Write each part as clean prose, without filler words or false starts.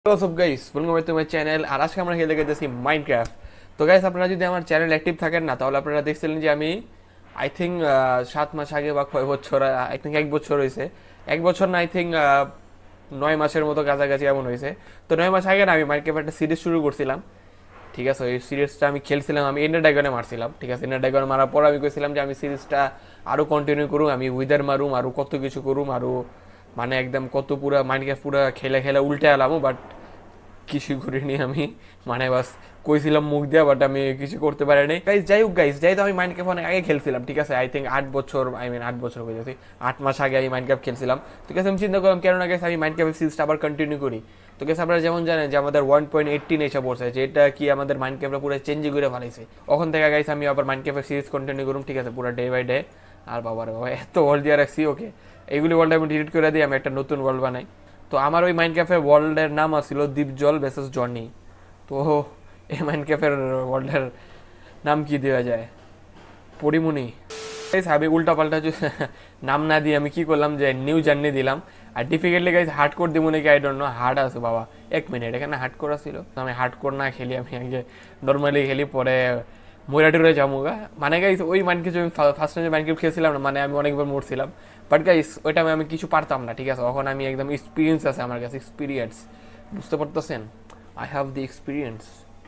What's up guys, welcome back to my channel আর আজকে আমরা খেলতে গেছি মাইনক্রাফট। তো গাইস আপনারা যদি আমার চ্যানেল অ্যাক্টিভ থাকেন না তাহলে আপনারা দেখছিলেন যে আমি আই থিঙ্ক 7 মাস আগে বা কয় বছর আই থিঙ্ক 1 বছর হয়েছে, 1 বছর না আই থিঙ্ক 9 মাসের মতো কাছাকাছি এমন হয়েছে। তো 9 মাস আগে না আমি মাইনক্রাফট একটা সিরিজ শুরু করছিলাম, ঠিক আছে। ওই সিরিজটা আমি খেলছিলাম, আমি এন্ডার ড্রাগনে মারছিলাম, ঠিক আছে। এন্ডার ড্রাগনে মারার পর আমি কইছিলাম যে আমি সিরিজটা আরও কন্টিনিউ করুম, আমি উইদার মারুম, আরও কত কিছু করুম, আরও মানে একদম কত পুরা মাইনক্রাফট পুরা খেলে খেলে উল্টে এলামও, বাট কিছু করিনি আমি, মানে বাস কইছিলাম মুখ দিয়া, বাট আমি কিছু করতে পারি নাই গাইজ। যাই হোক গাইজ, যাই তো আমি মাইনক্রাফট অনেক আগে খেলছিলাম, ঠিক আছে। আই থিঙ্ক 8 বছর, আই মিন 8 বছর হয়ে যাচ্ছে, 8 মাস আগে আমি মাইনক্রাফট খেলছিলাম। ঠিক আছে, আমি চিন্তা করলাম কেন না গেছে আমি মাইনক্রাফট সিরিজটা আবার কন্টিনিউ করি। তো গেছে আপনারা যেমন জানেন যে আমাদের 1.18 এসে পড়ছে, যেটা কি আমাদের মাইনক্রাফটটা পুরো চেঞ্জ করে ফেলাইছে। ওখান থেকে গাইছে আমি আবার মাইনক্রাফট সিরিজ কন্টিনিউ করুম, ঠিক আছে, পুরো ডে বাই ডে। আর বাবার বাবা এত ওয়ার্ল্ড দিয়ে রাখছি, ওকে এইগুলি ওয়ার্ল্ড আমি ডিলিট করে দিই, আমি একটা নতুন ওয়ার্ল্ড বানাই। তো আমার ওই মাইনক্রাফটের ওয়ার্ল্ডের নাম ছিল দ্বীপজল ভেসাস জনি। তো এই মাইনক্রাফটের ওয়ার্ল্ডের নাম কি দেওয়া যায়, পরিমণি। আমি উল্টা পাল্টা নাম না দিয়ে আমি কি করলাম যে নিউ জার্নি দিলাম। আর ডিফিকাল্টলি গাইজ হার্ড কোর দিব নাকি আই ডোন্ট নো, হার্ড আছে বাবা। 1 মিনিট, এখানে হার্ড কোর ছিল, আমি হার্ড কোর না খেলি, আমি আগে নর্মালি খেলি, পরে ময়রাটিরে যাবো গা। মানে গাইজ ওই মাইনক্রাফট আমি ফার্স্ট টাইম মাইনক্রাফট খেলছিলাম না, মানে আমি অনেকবার মরছিলাম, বাট গাইজ ওই টাইমে আমি কিছু পারতাম না, ঠিক আছে। এখন আমি একদম এক্সপিরিয়েন্স আছে আমার কাছে, এক্সপিরিয়েন্স, বুঝতে পারতেছেন, আই হ্যাভ দি এক্সপিরিয়েন্স।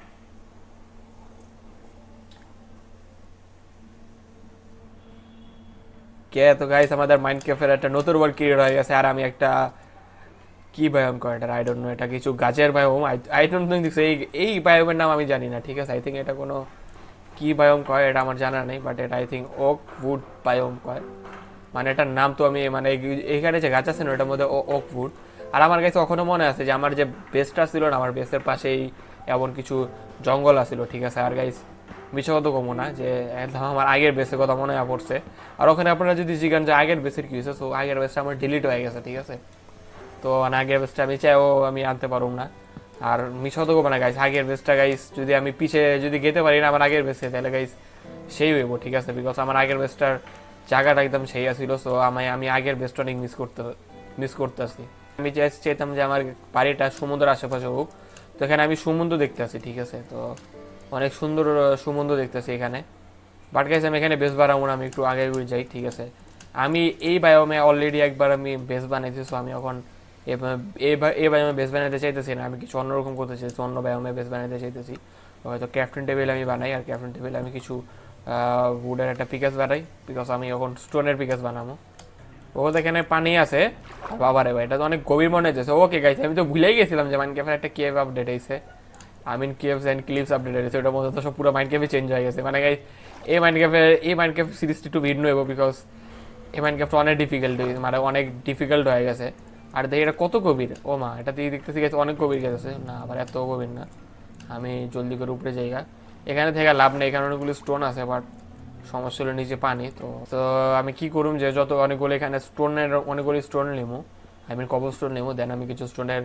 কে তো গাইস আমাদের মাইন্ড ক্যাফের একটা নতুন ওয়ার্ল্ড ক্রিয়েট হয়ে গেছে, আর আমি একটা কি বায়োম কয় এটা, আই ডোন্ট নো, এটা কিছু গাছের বায়োম, আই ডোন্ট থিঙ্ক এই এই বায়োমের নাম আমি জানি না, ঠিক আছে। আই থিঙ্ক এটা কোনো কি বায়োম কয় এটা আমার জানা নেই, বাট এটা I think oak wood biome কয়, মানে এটার নাম তো আমি মানে এইখানে যে গাছ আছে না ওটার মধ্যে ওক উড। আর আমার কাছে কখনো মনে আছে যে আমার যে বেসটা ছিল না, আমার বেসের পাশেই এমন কিছু জঙ্গল আছিল, ঠিক আছে। আর গাইস মিছা কথা কমো না যে একদম আমার আগের বেসের কথা মনে পড়ছে। আর ওখানে আপনারা যদি জিজ্ঞান যে আগের বেসের কি হয়েছে, তো আগের বেসটা আমার ডিলিট হয়ে গেছে, ঠিক আছে। তো মানে আগের বেসটা আমি চাইও আমি আনতে পারুম না। আর মিছা কথা কমো না গাইস, আগের বেসটা গাইস যদি আমি পিছে যদি গেতে পারি না আমার আগের বেসে, তাহলে গাইস সেই হইব, ঠিক আছে। বিকজ আমার আগের বেসটার জায়গাটা একদম সেই আসছিল, সো আমি আগের বেসটা অনেক মিস করতেছি। আমি চাইতাম যে আমার বাড়িটা সমুদ্রের আশেপাশে হোক, তো এখানে আমি সমুদ্র দেখতে আসি, ঠিক আছে। তো অনেক সুন্দর সমুদ্র দেখতেছি এখানে, বাট গাইস আমি এখানে বেস বানাবো না, আমি একটু আগে যাই, ঠিক আছে। আমি এই বায়োমে অলরেডি একবার আমি বেস বানাইছি, সো আমি এখন এই বায়োমে বেস বানাতে চাইতেছি না, আমি কিছু অন্যরকম করতে চাইছি, অন্য বায়োমে বেস বানাতে চাইতেছি। হয়তো ক্যাপ্টেন টেবিল আমি বানাই, আর ক্যাপ্টেন টেবিলে আমি কিছু উডের একটা পিকাস বানাই, বিকজ আমি এখন স্টোনের পিকাস বানাবো। ও এখানে পানি আছে, বাবারে ভাই এটা তো অনেক গভীর মনে হচ্ছে। ওকে গাইস আমি তো ভুলেই গেছিলাম যে মাইনক্রাফটের একটা কেভ আপডেট হয়েছে, I mean caves and cliffs update হয়েছে, ওটার মধ্যে তো সব পুরো মাইনক্রাফটে চেঞ্জ হয়ে গেছে। মানে গাইস এই মাইনক্রাফট সিরিজটি একটু ভিন্ন হইব, বিকজ এই মাইনক্রাফট অনেক ডিফিকাল্ট, মানে অনেক ডিফিকাল্ট হয়ে গেছে। আর দেখি এটা কত গভীর, ও মা এটা দিয়ে দেখতেছি গেছে অনেক গভীর গেছে না, আবার এত গভীর না। আমি জলদি করে উপরে জায়গা, এখানে থেকে লাভ নেই, এখানে অনেকগুলো স্টোন আছে, বাট সমস্যা হলো নিচে পানি। তো তো আমি কি করুম যে যত অনেকগুলো এখানে স্টোনের অনেকগুলো স্টোন নেবো, আই মিন কবল স্টোন নেবো, দেন আমি কিছু স্টোনের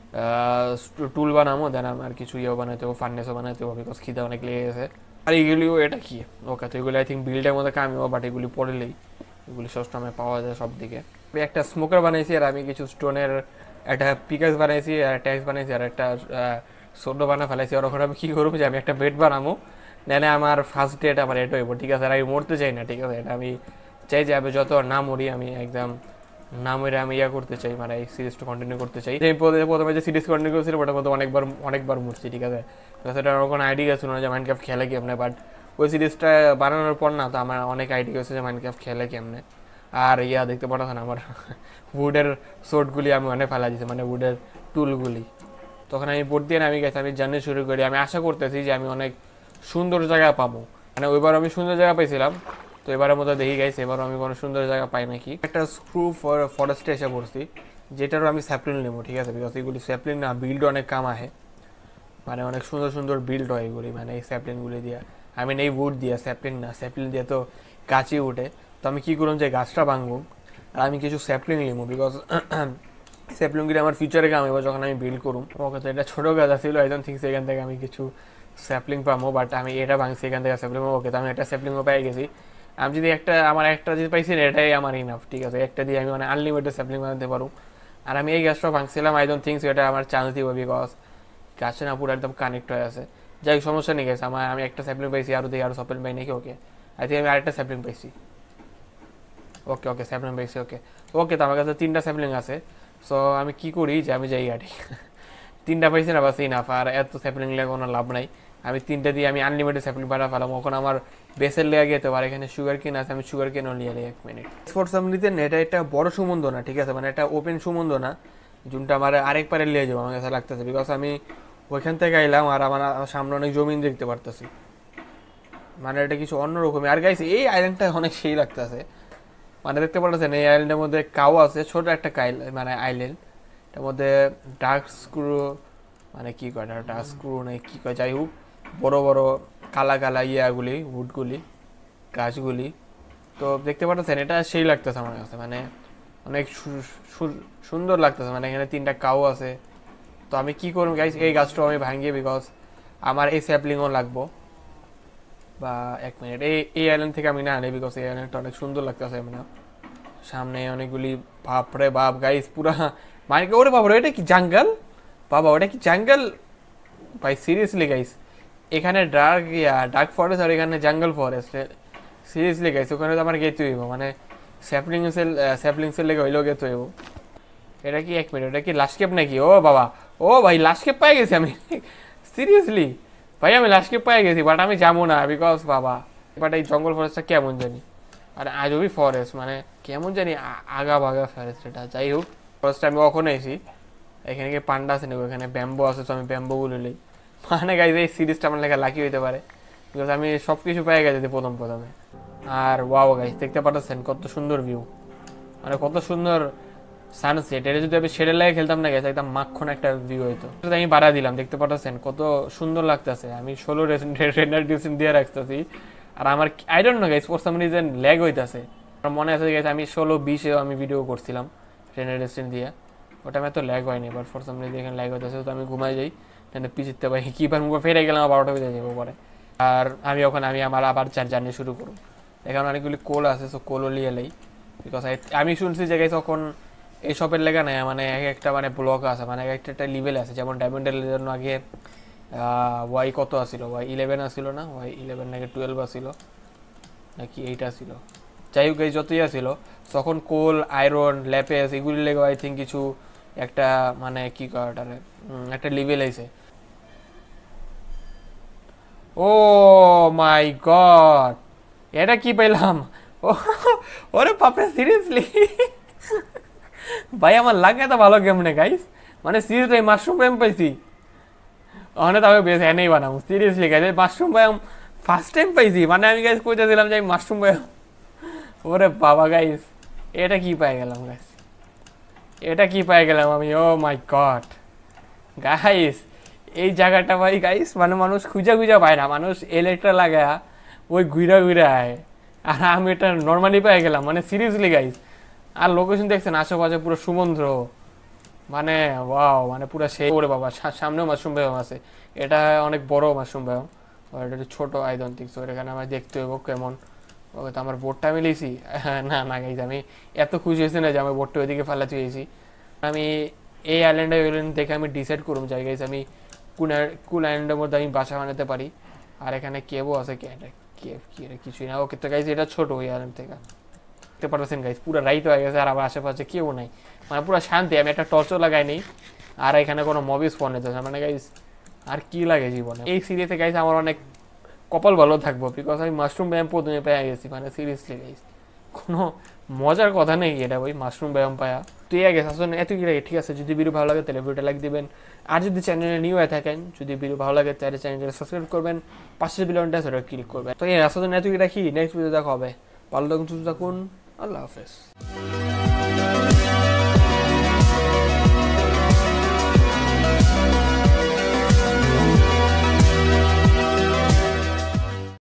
টুল বানাবো, দেন আমার কিছু ইয়েও বানাতে হবে, ফার্নেসও বানাতে হবে, বিকজ খিদে অনেক লেগে গেছে। আর এইগুলিও এটা কি, ওকে তো এগুলো আই থিঙ্ক বিল্ডের মধ্যে কামিও, বাট এগুলি পড়লেই এগুলি সবসময় পাওয়া যায় সব দিকে। আমি একটা স্মোকার বানাইছি, আর আমি কিছু স্টোনের একটা পিকাস বানাইছি, আর ট্যাক্স বানাইছি, আর একটা সোডো বানা ফেলাইছি। আর ওখানে আমি কী করবো যে আমি একটা বেড বানাবো, নেনে আমার ফার্স্ট ডেট আমার এটা হইব, ঠিক আছে। আর আমি মরতে চাই না, ঠিক আছে, এটা আমি চাই যে আমি যত না মরি, আমি একদম না মরে আমি ইয়া করতে চাই, মানে এই সিরিজটা কন্টিনিউ করতে চাই। প্রথমে যে সিরিজ কন্টিনিউ করেছিল ওটার মধ্যে অনেকবার মরছি, ঠিক আছে। সেটা আমার কোনো আইডিয়া ছিল না যে মাইনক্রাফট খেলে কেমনে, বাট ওই সিরিজটা বানানোর পর না তো আমার অনেক আইডিয়া হয়েছে যে মাইনক্রাফট খেলে কেমনে। আর ইয়া দেখতে পাঠাচ্ছেন আমার উডের সোটগুলি আমি অনেক ফেলা দিয়েছি, মানে উডের টুলগুলি। তখন আমি বোট দিয়ে নামি গেছি, আমি জার্নি শুরু করি, আমি আশা করতেছি যে আমি অনেক সুন্দর জায়গা পাবো, মানে ওইবার আমি সুন্দর জায়গা পাইছিলাম, তো এবারের মতো দেখি গাইছে এবারও আমি কোনো সুন্দর জায়গা পাই নাকি। একটা স্ক্রু ফরেস্টে এসে পড়ছি, যেটারও আমি স্যাপলিন নেবো, ঠিক আছে, বিকজ এগুলি স্যাপলিন না বিল্ড অনেক কাম আহে, মানে অনেক সুন্দর সুন্দর বিল্ড হয় এগুলি, মানে এই স্যাপলিনগুলি দিয়ে, আই মিন এই উড দিয়ে, স্যাপলিন না, স্যাপলিন দিয়ে তো গাছই উঠে। তো আমি কী করলাম যে গাছটা ভাঙবো, আর আমি কিছু স্যাপলিন নেবো, বিকজ স্যাপলিনগুলি আমার ফিউচারে কাম হবে যখন আমি বিল্ড করুম। ওকে তো এটা ছোটো গাছ ছিল, আই ডোন্ট থিঙ্ক এখান থেকে আমি কিছু স্যাপলিং পাবো, বাট আমি এটা ভাঙছি এখান থেকে স্যাপলিং। ওকে তো আমি একটা স্যাপলিংও পেয়ে গেছি। আমি যদি একটা যদি পাইছি না এটাই আমার ইনাফ, ঠিক আছে, একটা দিয়ে আমি মানে আনলিমিটেড স্যাপলিং বানাতে পারবো। আর আমি এই গাছটা ভাঙছিলাম, আই ডোন্ট থিঙ্ক এটা আমার চান্স দিব, বিকজ গাছটা না পুরো একদম কানেক্ট হয়ে আছে। যাই হোক, সমস্যা নেই গেছে, আমি একটা স্যাপলিং পাইছি, আরও দেখি আরও স্যাপলিং পাই নাকি। ওকে, আই থিঙ্ক আমি আরেকটা স্যাপলিং পাইছি। ওকে ওকে, স্যাপলিং পাইছি। ওকে ওকে, তো আমার কাছে 3টা স্যাপলিং আছে। সো আমি কি করি যে আমি যাই গাড়ি 3টা পাইছি না, বাস ইনাফ। আর এত স্যাপলিং লেগে কোনো লাভ নাই, আমি 3টা দিয়ে আমি আনলিমিটেড স্যাপলিং পাড়া ফেলাম। ওখানে আমার বেসের লেগে যেতে পারে, এখানে সুগার কেন আছে, আমি সুগার কেনও নিয়ে নিই 1 মিনিট। ফোর সামনিতে এটা একটা বড় সুমন্দ না, ঠিক আছে, মানে এটা ওপেন সুমন্দ না, যোনটা আমার আরেক পারে নিয়ে যাবো আমার কাছে লাগতেছে, বিকজ আমি ওইখান থেকে আইলাম আর আমার সামনে অনেক জমিন দেখতে পারতেছি, মানে এটা কিছু অন্যরকমই। আর গাইস এই আইল্যান্ডটা অনেক সেই লাগতেছে, মানে দেখতে পাচ্ছেন এই আইল্যান্ডের মধ্যে কাউ আছে, ছোট একটা মানে আইল্যান্ড, এটার মধ্যে ডার্ক স্ক্রু, মানে কি কয় ডার্ক স্ক্রু নেই কি কয়, যাই হোক বড় বড় কালা কালা ইয়াগুলি, উডগুলি, গাছগুলি। তো দেখতে পাচ্ছেন এটা সেই লাগতেছে আমার কাছে, মানে অনেক সুন্দর লাগতেছে। মানে এখানে 3টা কাউ আছে। তো আমি কি করব গাইস, এই গাছটাও আমি ভাঙিয়ে, বিকজ আমার এই স্যাপলিংও লাগবো। বা 1 মিনিট, এই আইল্যান্ড থেকে আমি না আনি, বিকজ এই আইল্যান্ডটা অনেক সুন্দর লাগতেছে। মানে সামনে অনেকগুলি, বাপরে বাপ গাইস, পুরা মানে ওরে বাবা, এটা কি জঙ্গল বাবা, ওটা কি জঙ্গল ভাই, সিরিয়াসলি গাইস, এখানে ডার্ক ফরেস্ট আর এখানে জঙ্গল ফরেস্ট, সিরিয়াসলি গাইস, ওখানে তো আমার গেতে হইব, মানে স্যাপলিং সেল লেগে হইলেও গেতে হইব। এটা কি 1 মিনিট, এটা কি লাস্টকেপ নাকি? ও বাবা, ও ভাই লাস্টকেপ পাই গেছি আমি সিরিয়াসলি ভাই, আমি লাস্টকেপ পাই গেছি, বাট আমি যাবো না, বিকজ বাবা বাট এই জঙ্গল ফরেস্টটা কেমন জানি, আর আজবই ফরেস্ট, মানে কেমন জানি আগা বাগা ফরেস্ট এটা। যাই হোক, ফরেস্টে আমি কখনো এসি, এখানে কি পান্ডা আছে নাকি, ওখানে ব্যাম্বো আছে, তো আমি ব্যাম্বোগুলো নিই। মানে গাইজ এই সিরিজটা আমার লেখা লাকি হইতে পারে, বিকজ আমি সব কিছু পেয়ে গেছি প্রথমে। আর ওয়াও গাইজ, দেখতে পাচ্ছেন কত সুন্দর ভিউ, মানে কত সুন্দর সানসেট। এটা যদি আমি শেডের লাগে খেলতাম না গেছে, একদম মাখন একটা ভিউ হইতো। আমি বাড়া দিলাম, দেখতে পাচ্ছেন কত সুন্দর লাগতেছে। আমি 16 রেন্ডার দিয়ে রাখতেছি, আর আমার I don't know guys, for some reason lag হইতাছে। আমার মনে আছে গাইজ, আমি 16-20-এ আমি ভিডিও করছিলাম রেন্ডার দিয়ে, ওটা আমি এত ল্যাগ হয়নি, বাট ফর সাম রিজন এখানে ল্যাগ হইতেছে। তো আমি ঘুমাই যাই, পিছিতে পাই কি পার মুখে ফেরে গেলাম, 12টা বেজে যাবো পরে। আর আমি ওখানে আমার আবার জার্নি শুরু করব। এখানে অনেকগুলি কোল আছে, সো কোলও নিয়ে এলাই, বিকজ আমি শুনছি যে গাইজ তখন এই শপের লেখা নেই, মানে একটা মানে ব্লক আছে, মানে একটা লেভেল আছে, যেমন ডায়মন্ডের জন্য আগে ওয়াই কত আসছিল, ওয়াই 11 আসছিল না, ওয়াই 11 নাকি 12 আসছিল নাকি 8 আসছিল, যাই হোক এই যতই আসছিল তখন কোল, আয়রন, ল্যাপেস এগুলি লেগে আই থিঙ্ক কিছু একটা মানে কি করাটারে একটা লেভেল আছে। ও মাই গড, এটা কি পেলাম? ওরে বাপরে, সিরিয়াসলি ভাই আমার লাগে তো ভালো গেম নে গাইস, মানে সিরিয়াসলি মাশরুম ব্যায়াম পাইছি, ওখানে তবে বেশ এনেই বানাবো seriously guys, mushroom biome first time পাইছি। মানে আমি গাইস কইতেছিলাম যে মাশরুম ব্যায়াম, ওরে বাবা গাইস, এটা কি পাই গেলাম গাইস, এটা কি পাই গেলাম আমি, ও মাই গড গাইস, এই জায়গাটা ভাই গাইস, মানে মানুষ খুঁজা পায় না, মানুষ এলেকট্রা লাগায় ওই ঘুরা আয়, আর আমি এটা নর্মালি পাই গেলাম, মানে সিরিয়াসলি গাইস। আর লোকেশন দেখছেন আশেপাশে পুরো সমুদ্র, মানে ওয়াও, মানে পুরো সেই ওরে বাবা, সামনেও মাশরুম ব্যায়াম আছে, এটা অনেক বড় মাশরুম ব্যায়াম, আর এটা ছোট আই ডোন্ট থিঙ্ক সো, এখানে আমার দেখতে হইব কেমন। ওকে, তো আমার বোটটা আমি লিছি না গাইস, আমি এত খুশি হয়েছি না যে আমি বোটটা ওইদিকে ফেলাতে হয়েছি। আমি এই আইল্যান্ডে দেখে আমি ডিসাইড করুম যাই গাইস, আমি কোন আইল্যান্ডের মধ্যে আমি বাসা বানাতে পারি। আর এখানে কেবও আছে, কেভ কি এটা কিছুই না। ওকে, তো গাইস এটা ছোট ওই আইল্যান্ড থেকে দেখতে পারতেছেন গাইস, পুরো রাইট হয়ে গেছে, আর আমার আশেপাশে কেউ নাই, মানে পুরো শান্তি। আমি একটা টর্চও লাগাই নেই, আর এখানে কোনো মবি স্পন হইতেছে, মানে গাইস আর কি লাগে জীবনে। এই সিরিজে গাইস আমার অনেক কপাল ভালো থাকবো, বিকজ আমি মাশরুম ব্যায়াম প্রথমে পেয়ে গেছি, মানে সিরিয়াসলি গাইস কোনো মজার কথা নেই এটা, ওই মাশরুম ব্যায়াম পায়া তো এই গেছে আসলে এত কি লাগে। ঠিক আছে, যদি ভিডিও ভালো লাগে তাহলে ভিডিওটা লাইক দিবেন, আর যদি চ্যানেলে নিউ হয়ে থাকেন, যদি ভিডিও ভালো লাগে তাহলে চ্যানেলটা সাবস্ক্রাইব করবেন, পাশের বেলনটা সেটা ক্লিক করবেন। তো এই আসলে এত কি রাখি, নেক্সট ভিডিও দেখা হবে, ভালো থাকুন, সুস্থ থাকুন, আল্লাহ হাফেজ।